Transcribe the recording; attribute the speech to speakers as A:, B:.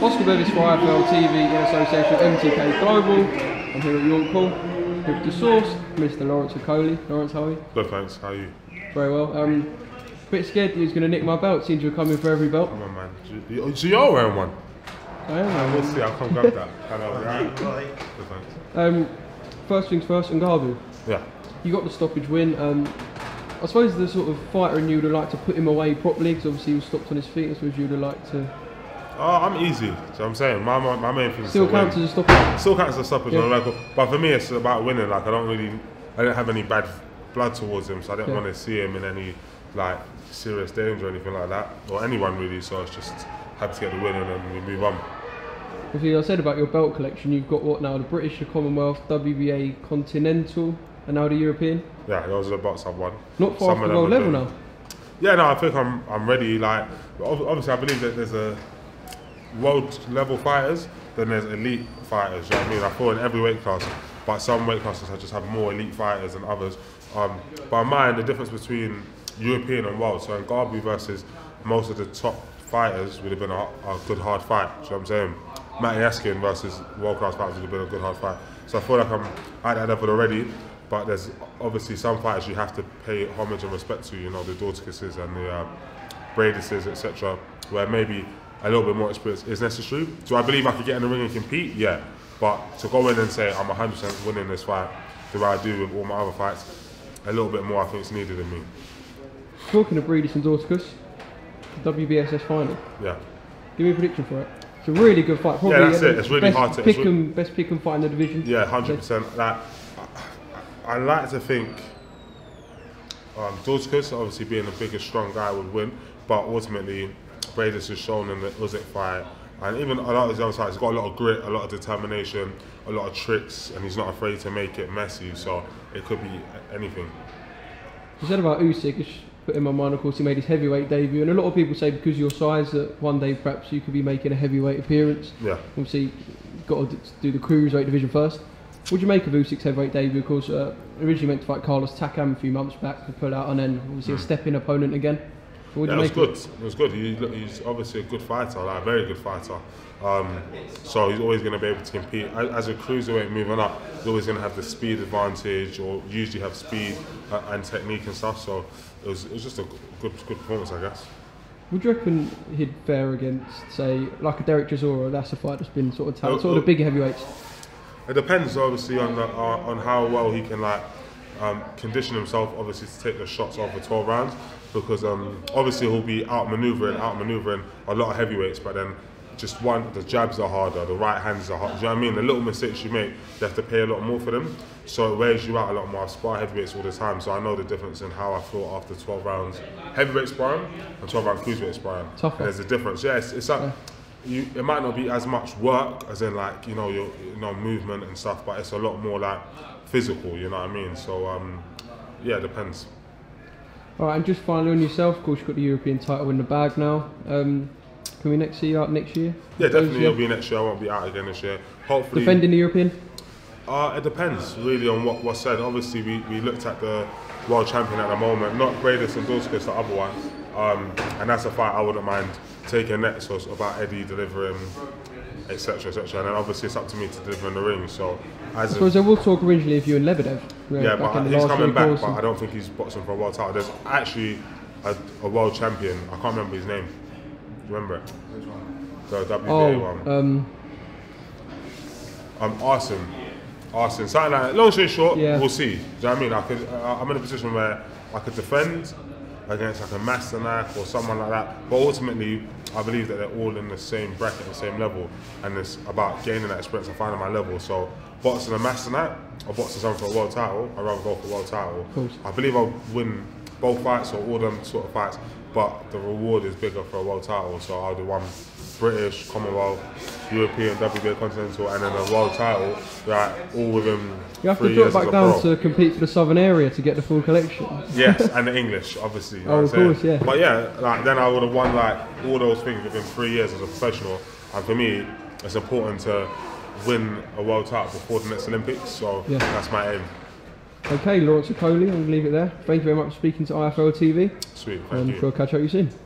A: Oscar Bevis for IFL TV in association with MTK Global. I'm here at York Hall with the source, Mr. Lawrence Okoli. Lawrence, how are you?
B: Good, thanks. How are you?
A: Very well. A bit scared that he was going to nick my belt. Seems you were coming for every belt.
B: Come on, man. So you're wearing one?
A: I am.
B: We'll see. I'll come grab that. Good, thanks.
A: First things first, Ngannou.
B: Yeah.
A: You got the stoppage win. I suppose the sort of fighter in you would have liked to put him away properly, because obviously he was stopped on his feet. I suppose you would have liked to.
B: I'm easy. So I'm saying my main thing is
A: still counts as a stoppage.
B: Still counts as a stoppage
A: Yeah.
B: on the record. But for me, it's about winning. Like I didn't have any bad blood towards him, so I didn't want to see him in any like serious danger or anything like that, or anyone really. So it's just happy to get the win and then we move on.
A: Obviously, I said about your belt collection. You've got what now? The British, the Commonwealth, WBA Continental, and now the European.
B: Yeah, those are the belts I've won.
A: Not far from the world level now.
B: Yeah, no, I think I'm ready. Like, obviously, I believe that there's a world level fighters, then there's elite fighters. You know what I mean? I feel in every weight class, but some weight classes I just have more elite fighters than others. But in mind, the difference between European and world. So in Ngannou versus most of the top fighters would have been a good hard fight. You know what I'm saying? Matty Askin versus world class fighters would have been a good hard fight. So I feel like I'm at that level already. But there's obviously some fighters you have to pay homage and respect to, you know, the Dorticuses and the Bradyses, etc., where maybe a little bit more experience is necessary. So I believe I could get in the ring and compete, yeah. But to go in and say I'm 100% winning this fight, the way I do with all my other fights, a little bit more I think is needed in me.
A: Talking of Bradys and Dorticus, WBSS final.
B: Yeah.
A: Give me a prediction for it. It's a really good fight. Probably
B: yeah, that's it. It's really hard to
A: best pick and fight in the division.
B: Yeah, 100%. Like, I like to think Dorticus, obviously being the biggest, strong guy, would win, but ultimately Bradys has shown in the Usyk fight, and even a lot of his other fights, he's got a lot of grit, a lot of determination, a lot of tricks, and he's not afraid to make it messy. So it could be anything.
A: You said about Usyk, it's put in my mind. Of course, he made his heavyweight debut, and a lot of people say because of your size that one day perhaps you could be making a heavyweight appearance.
B: Yeah.
A: Obviously, you've got to do the cruiserweight division first. What do you make of Usyk's heavyweight debut? Of course, originally meant to fight Carlos Takam a few months back to pull out, and then obviously a step-in opponent again. What do you make of it?
B: It was good. He's obviously a good fighter, like a very good fighter. So he's always going to be able to compete. As a cruiserweight moving up, he's always going to have the speed advantage, or usually have speed and technique and stuff. So it was just a good performance, I guess.
A: Would you reckon he'd fare against, say, like a Derek Chisora? That's a fight that's been sort of sort of the bigger heavyweights.
B: It depends, obviously, on how well he can condition himself, obviously, to take the shots over 12 rounds. Because obviously he'll be outmaneuvering a lot of heavyweights, but then just the jabs are harder, the right hands are harder. Do you know what I mean? The little mistakes you make, you have to pay a lot more for them. So it wears you out a lot more. I spar heavyweights all the time, so I know the difference in how I feel after 12 rounds heavyweight sparring and 12 round cruiserweight sparring.
A: Tougher.
B: There's a difference. Yeah, it's like. It might not be as much work as in like your movement and stuff, but it's a lot more like physical. You know what I mean? So yeah, it depends.
A: All right, and just finally on yourself, of course, you've got the European title in the bag now. Can we see you out next year?
B: Yeah, definitely. It'll be next year. I won't be out again this year. Hopefully.
A: Defending the European?
B: It depends really on what's said. Obviously, we looked at the world champion at the moment, not Bradys and Dorticus, the other one, and that's a fight I wouldn't mind taking next. So it's about Eddie delivering, etc., etc. And then obviously it's up to me to deliver in the ring. So I suppose
A: there will talk originally of you and Lebedev.
B: Yeah, but he's coming back, but I don't think he's boxing for a world title. There's actually a world champion. I can't remember his name. Do you remember it? The WBA one. Arsen. Something like that. Long story short, we'll see. Do you know what I mean? I'm in a position where I could defend against like a Masternak or someone like that. But ultimately, I believe that they're all in the same bracket, the same level, and it's about gaining that experience and finding my level. So boxing a Masternak or boxing someone for a world title, I'd rather go for a world title. I believe I'll win both fights or all them sort of fights, but the reward is bigger for a world title. So I'll do one British, Commonwealth, European, WBA Continental, and then a world title, right, all within 3 years.
A: You have to drop back down to compete for the Southern area to get the full collection.
B: Yes, and the English, obviously. You know
A: of course, yeah.
B: But yeah, like then I would have won like all those things within 3 years as a professional. And for me, it's important to win a world title before the next Olympics. So that's my aim.
A: Okay, Lawrence Okoli, I'm going to leave it there. Thank you very much for speaking to IFL TV.
B: Sweet, thank you.
A: We'll catch up with you soon.